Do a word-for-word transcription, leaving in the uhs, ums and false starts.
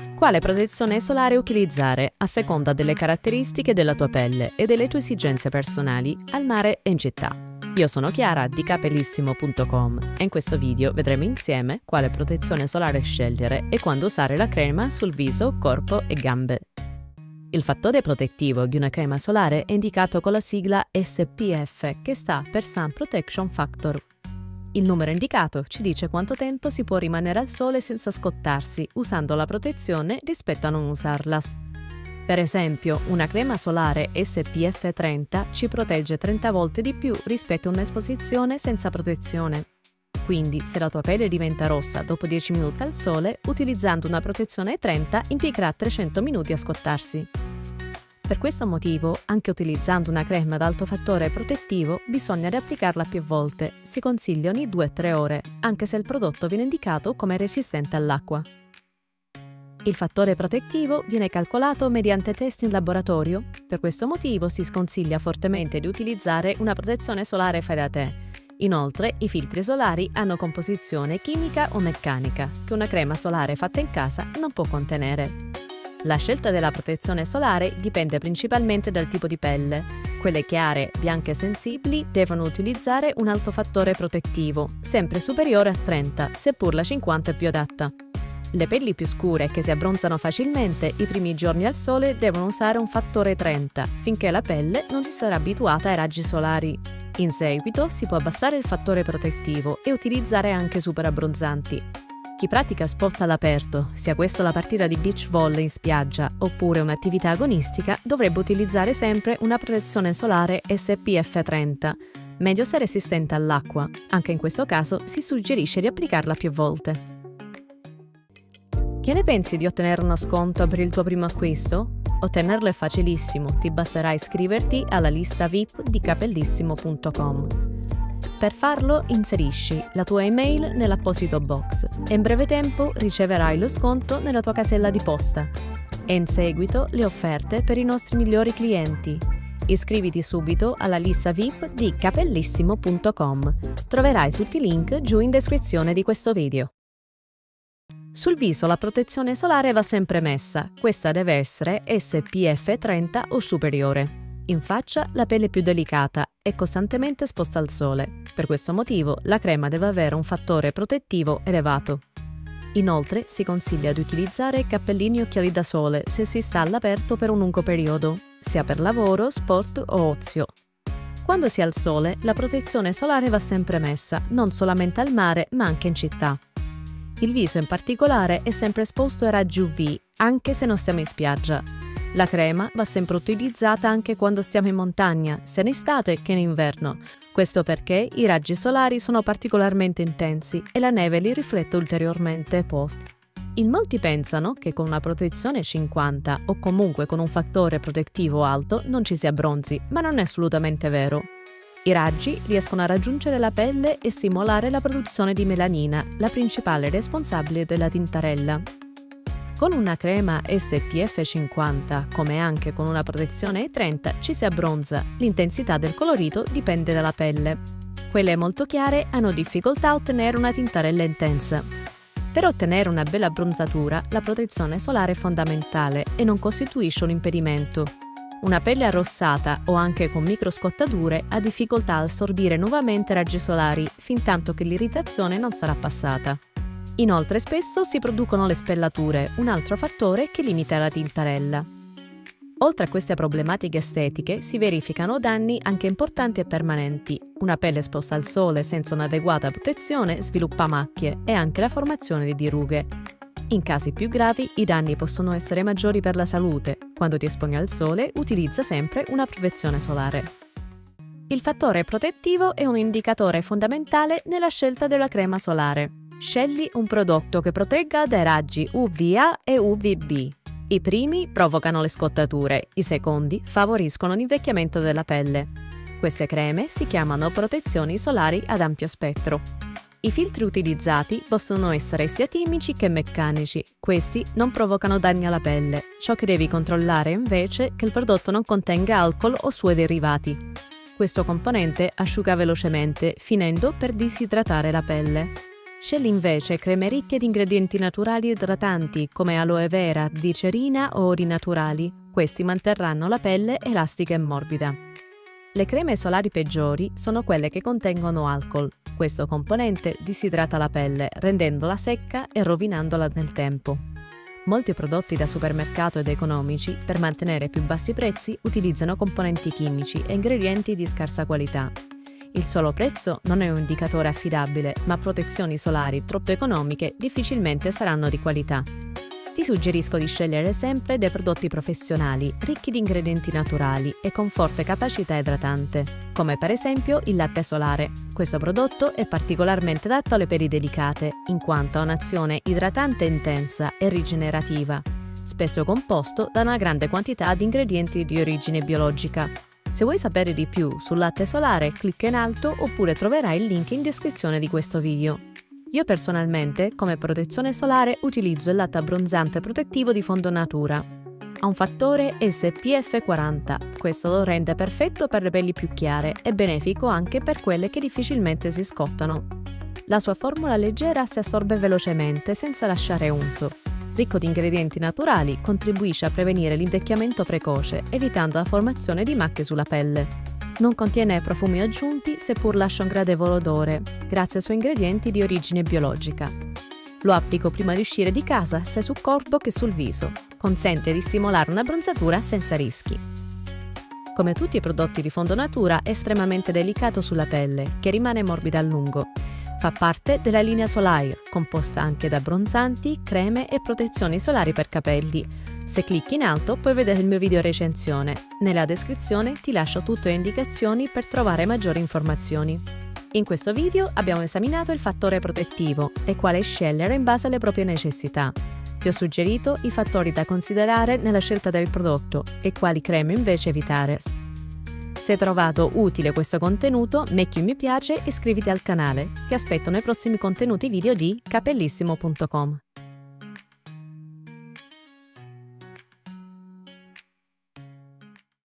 Quale protezione solare utilizzare a seconda delle caratteristiche della tua pelle e delle tue esigenze personali al mare e in città. Io sono Chiara di capellissimo punto com e in questo video vedremo insieme quale protezione solare scegliere e quando usare la crema sul viso, corpo e gambe. Il fattore protettivo di una crema solare è indicato con la sigla S P F, che sta per Sun Protection Factor. Il numero indicato ci dice quanto tempo si può rimanere al sole senza scottarsi usando la protezione rispetto a non usarla. Per esempio, una crema solare S P F trenta ci protegge trenta volte di più rispetto a un'esposizione senza protezione. Quindi, se la tua pelle diventa rossa dopo dieci minuti al sole, utilizzando una protezione trenta impiegherà trecento minuti a scottarsi. Per questo motivo, anche utilizzando una crema ad alto fattore protettivo, bisogna riapplicarla più volte, si consiglia ogni due tre ore, anche se il prodotto viene indicato come resistente all'acqua. Il fattore protettivo viene calcolato mediante test in laboratorio, per questo motivo si sconsiglia fortemente di utilizzare una protezione solare fai da te. Inoltre, i filtri solari hanno composizione chimica o meccanica, che una crema solare fatta in casa non può contenere. La scelta della protezione solare dipende principalmente dal tipo di pelle. Quelle chiare, bianche e sensibili devono utilizzare un alto fattore protettivo, sempre superiore a trenta, seppur la cinquanta è più adatta. Le pelli più scure che si abbronzano facilmente i primi giorni al sole devono usare un fattore trenta, finché la pelle non si sarà abituata ai raggi solari. In seguito si può abbassare il fattore protettivo e utilizzare anche super abbronzanti. Chi pratica sport all'aperto, sia questa la partita di beach volley in spiaggia oppure un'attività agonistica, dovrebbe utilizzare sempre una protezione solare S P F trenta, meglio se resistente all'acqua. Anche in questo caso si suggerisce di applicarla più volte. Che ne pensi di ottenere uno sconto per il tuo primo acquisto? Ottenerlo è facilissimo, ti basterà iscriverti alla lista V I P di capellissimo punto com. Per farlo inserisci la tua email nell'apposito box e in breve tempo riceverai lo sconto nella tua casella di posta. E in seguito le offerte per i nostri migliori clienti. Iscriviti subito alla lista V I P di capellissimo punto com. Troverai tutti i link giù in descrizione di questo video. Sul viso la protezione solare va sempre messa, questa deve essere S P F trenta o superiore. In faccia la pelle è più delicata e costantemente esposta al sole. Per questo motivo la crema deve avere un fattore protettivo elevato. Inoltre si consiglia di utilizzare cappellini e occhiali da sole se si sta all'aperto per un lungo periodo, sia per lavoro, sport o ozio. Quando si è al sole la protezione solare va sempre messa, non solamente al mare ma anche in città. Il viso in particolare è sempre esposto ai raggi U V, anche se non stiamo in spiaggia. La crema va sempre utilizzata anche quando stiamo in montagna, sia in estate che in inverno. Questo perché i raggi solari sono particolarmente intensi e la neve li riflette ulteriormente post. In molti pensano che con una protezione cinquanta o comunque con un fattore protettivo alto non ci si abbronzi, ma non è assolutamente vero. I raggi riescono a raggiungere la pelle e stimolare la produzione di melanina, la principale responsabile della tintarella. Con una crema S P F cinquanta, come anche con una protezione trenta, ci si abbronza. L'intensità del colorito dipende dalla pelle. Quelle molto chiare hanno difficoltà a ottenere una tintarella intensa. Per ottenere una bella abbronzatura, la protezione solare è fondamentale e non costituisce un impedimento. Una pelle arrossata o anche con microscottature ha difficoltà a assorbire nuovamente raggi solari, fintanto che l'irritazione non sarà passata. Inoltre spesso si producono le spellature, un altro fattore che limita la tintarella. Oltre a queste problematiche estetiche si verificano danni anche importanti e permanenti. Una pelle esposta al sole senza un'adeguata protezione sviluppa macchie e anche la formazione di dirughe. In casi più gravi i danni possono essere maggiori per la salute. Quando ti esponi al sole utilizza sempre una protezione solare. Il fattore protettivo è un indicatore fondamentale nella scelta della crema solare. Scegli un prodotto che protegga dai raggi U V A e U V B. I primi provocano le scottature, i secondi favoriscono l'invecchiamento della pelle. Queste creme si chiamano protezioni solari ad ampio spettro. I filtri utilizzati possono essere sia chimici che meccanici. Questi non provocano danni alla pelle. Ciò che devi controllare invece è che il prodotto non contenga alcol o suoi derivati. Questo componente asciuga velocemente, finendo per disidratare la pelle. Scegli invece creme ricche di ingredienti naturali idratanti come aloe vera, glicerina o oli naturali. Questi manterranno la pelle elastica e morbida. Le creme solari peggiori sono quelle che contengono alcol. Questo componente disidrata la pelle, rendendola secca e rovinandola nel tempo. Molti prodotti da supermercato ed economici, per mantenere più bassi prezzi, utilizzano componenti chimici e ingredienti di scarsa qualità. Il solo prezzo non è un indicatore affidabile, ma protezioni solari troppo economiche difficilmente saranno di qualità. Ti suggerisco di scegliere sempre dei prodotti professionali, ricchi di ingredienti naturali e con forte capacità idratante, come per esempio il latte solare. Questo prodotto è particolarmente adatto alle peli delicate, in quanto ha un'azione idratante intensa e rigenerativa, spesso composto da una grande quantità di ingredienti di origine biologica. Se vuoi sapere di più sul latte solare, clicca in alto oppure troverai il link in descrizione di questo video. Io personalmente, come protezione solare, utilizzo il latte abbronzante protettivo di Fondo Natura. Ha un fattore S P F quaranta, questo lo rende perfetto per le pelli più chiare e benefico anche per quelle che difficilmente si scottano. La sua formula leggera si assorbe velocemente senza lasciare unto. Ricco di ingredienti naturali, contribuisce a prevenire l'invecchiamento precoce, evitando la formazione di macchie sulla pelle. Non contiene profumi aggiunti, seppur lascia un gradevole odore, grazie ai suoi ingredienti di origine biologica. Lo applico prima di uscire di casa, sia sul corpo che sul viso. Consente di stimolare una bronzatura senza rischi. Come tutti i prodotti di Fondo Natura, è estremamente delicato sulla pelle, che rimane morbida a lungo. Fa parte della linea Solare, composta anche da abbronzanti, creme e protezioni solari per capelli. Se clicchi in alto puoi vedere il mio video recensione. Nella descrizione ti lascio tutte le indicazioni per trovare maggiori informazioni. In questo video abbiamo esaminato il fattore protettivo e quale scegliere in base alle proprie necessità. Ti ho suggerito i fattori da considerare nella scelta del prodotto e quali creme invece evitare. Se hai trovato utile questo contenuto, metti un mi piace e iscriviti al canale. Ti aspetto nei prossimi contenuti video di capellissimo punto com.